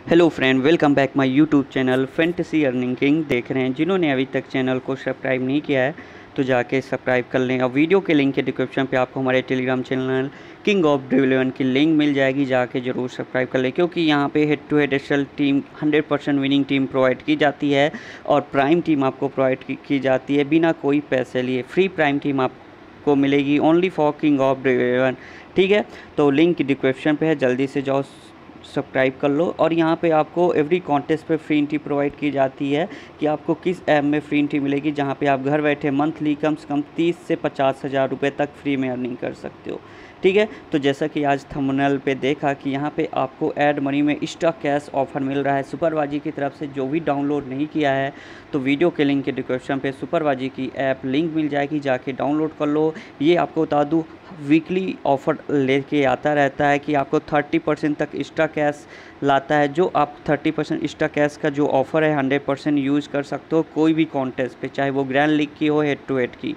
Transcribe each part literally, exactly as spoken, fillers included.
Hello friend, welcome back my YouTube channel fantasy earning king देख रहे हैं। जिन्होंने अभी तक चैनल को सब्सक्राइब नहीं किया है तो जाके सब्सक्राइब कर लें। और वीडियो के लिंक के डिस्क्रिप्शन पे आपको हमारे Telegram channel king of driven की लिंक मिल जाएगी, जाके ज़रूर सब्सक्राइब कर लें, क्योंकि यहाँ पे head to head SL team hundred percent winning team provide की जाती है और प्राइम टीम आपको प्रोवाइड की, की जाती है बिना कोई पैसे लिए। फ्री प्राइम टीम आपको मिलेगी only for king of driven. ठीक है, तो लिंक डिस्क्रिप्शन पे है, जल्दी से जाओ सब्सक्राइब कर लो। और यहाँ पे आपको एवरी कॉन्टेस्ट पे फ्री एंट्री प्रोवाइड की जाती है कि आपको किस ऐप में फ्री एंट्री मिलेगी, जहाँ पे आप घर बैठे मंथली कम से कम तीस से पचास हज़ार रुपये तक फ्री में अर्निंग कर सकते हो। ठीक है, तो जैसा कि आज थंबनेल पे देखा कि यहाँ पे आपको ऐड मनी में एक्स्ट्रा कैश ऑफर मिल रहा है सुपरबाजी की तरफ से। जो भी डाउनलोड नहीं किया है तो वीडियो के लिंक के डिस्क्रिप्शन पे सुपरबाजी की ऐप लिंक मिल जाएगी, जाके डाउनलोड कर लो। ये आपको बता दूँ वीकली ऑफ़र लेके आता रहता है कि आपको थर्टी परसेंट तक एक्स्ट्रा कैश लाता है। जो आप थर्टी परसेंट एक्स्ट्रा कैश का जो ऑफ़र है हंड्रेड परसेंट यूज़ कर सकते हो कोई भी कॉन्टेस्ट पे, चाहे वो ग्रैंड लीग की हो, हेड टू हेड की।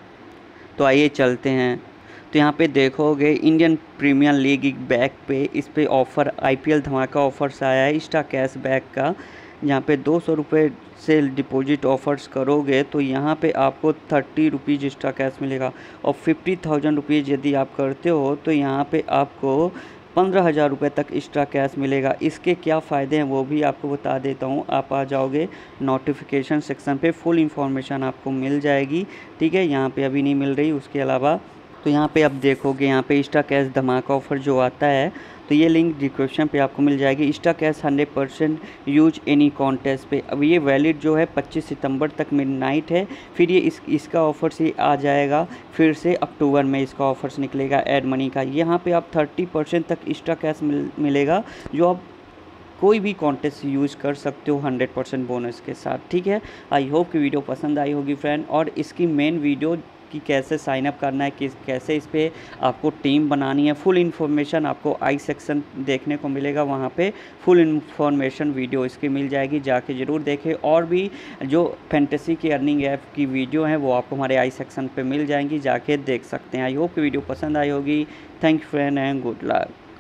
तो आइए चलते हैं। तो यहाँ पे देखोगे इंडियन प्रीमियर लीग बैक पे इस पे ऑफ़र आईपीएल धमाका ऑफर्स आया है एक्स्ट्रा कैश बैक का। यहाँ पे दो सौ रुपये से डिपॉजिट ऑफर्स करोगे तो यहाँ पे आपको थर्टी रुपीज़ एक्स्ट्रा कैश मिलेगा। और फिफ्टी थाउजेंड रुपीज़ यदि आप करते हो तो यहाँ पे आपको पंद्रह हज़ार रुपये तक एक्स्ट्रा कैश मिलेगा। इसके क्या फ़ायदे हैं वो भी आपको बता देता हूँ। आप आ जाओगे नोटिफिकेशन सेक्शन पे, फुल इंफॉर्मेशन आपको मिल जाएगी। ठीक है, यहाँ पे अभी नहीं मिल रही। उसके अलावा तो यहाँ पे आप देखोगे यहाँ पे एक्स्ट्रा कैश धमाका ऑफर जो आता है तो ये लिंक डिस्क्रिप्शन पे आपको मिल जाएगी। Extra cash hundred percent use any contest पे। अब ये वैलिड जो है पच्चीस सितंबर तक मिडनाइट है, फिर ये इस इसका ऑफर से आ जाएगा, फिर से अक्टूबर में इसका ऑफर्स निकलेगा ऐड मनी का। यहाँ पे आप थर्टी परसेंट तक एक्स्ट्रा कैश मिल, मिलेगा जो आप कोई भी कॉन्टेस्ट यूज़ कर सकते हो हंड्रेड परसेंट बोनस के साथ। ठीक है, आई होप कि वीडियो पसंद आई होगी फ्रेंड। और इसकी मेन वीडियो कि कैसे साइन अप करना है, किस कैसे इस पे आपको टीम बनानी है, फुल इन्फॉर्मेशन आपको आई सेक्शन देखने को मिलेगा। वहाँ पे फुल इन्फॉर्मेशन वीडियो इसकी मिल जाएगी, जाके ज़रूर देखें। और भी जो फैंटेसी की अर्निंग ऐप की वीडियो हैं वो आपको हमारे आई सेक्शन पे मिल जाएंगी, जाके देख सकते हैं। आई होप कि वीडियो पसंद आई होगी। Thank you friend and good luck.